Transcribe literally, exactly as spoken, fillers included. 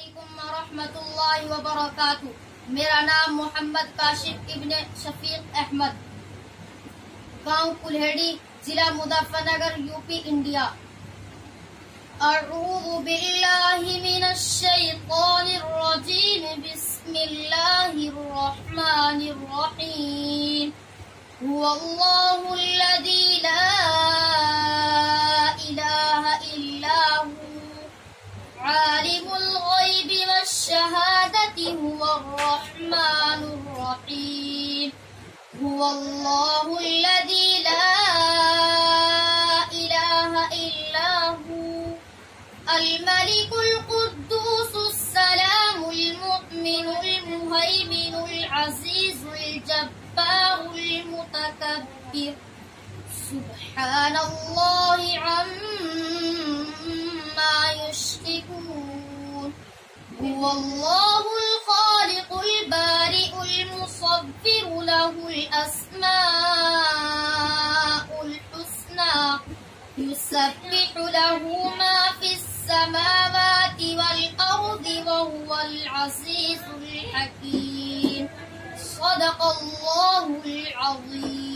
علیکم ورحمۃ اللہ وبرکاتہ۔ میرا نام محمد کاشف ابن شفیق احمد، گاؤں کلہیڑی، ضلع Muzaffarnagar, U P, India. اعوذ باللہ من الشیطان الرجیم، بسم اللہ الرحمن الرحیم۔ هو اللہ الذی لا الہ الا هو عالم الغیب والشہادۃ، هو الرحمن الرحیم۔ هو اللہ الذی لا الہ الا هو الملک القدوس السلام المؤمن المہیمن العزیز الجبار المتکبر، سبحان اللہ عما یشرکون۔ هو اللہ الخالق البارئ المصور، له الاسماء الحسنى، يسبح له ما في السماوات والأرض وهو العزيز الحكيم۔ صدق الله العظيم۔